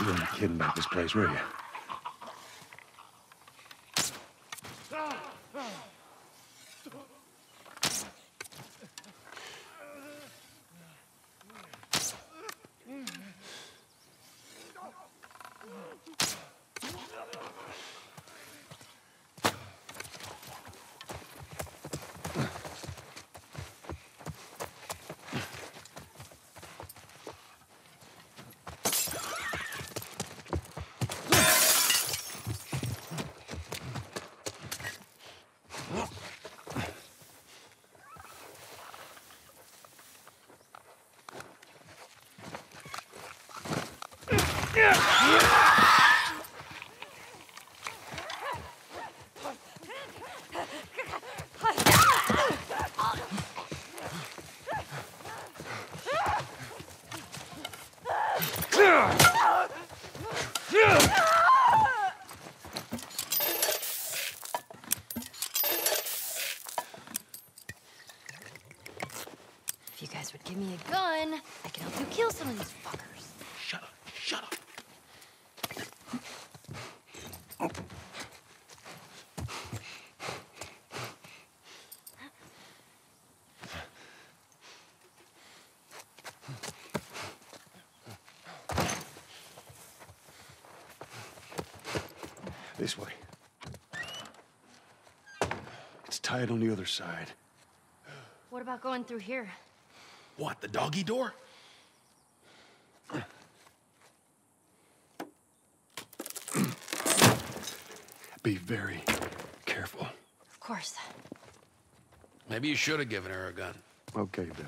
You weren't kidding about this place, were you? If you guys would give me a gun, I can help you kill some of these fuckers. Shut up. Shut up. This way. It's tied on the other side. What about going through here? What, the doggy door? Be very careful. Of course. Maybe you should have given her a gun. Okay, Bill.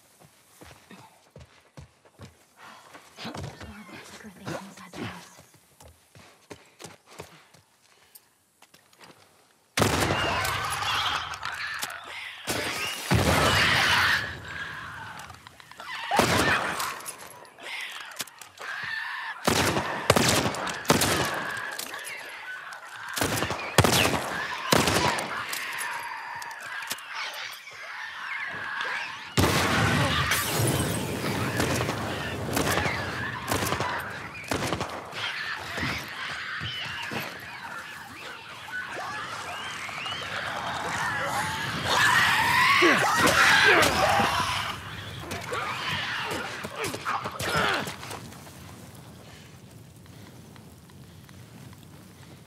There's more of those fucker things inside the house. Yeah.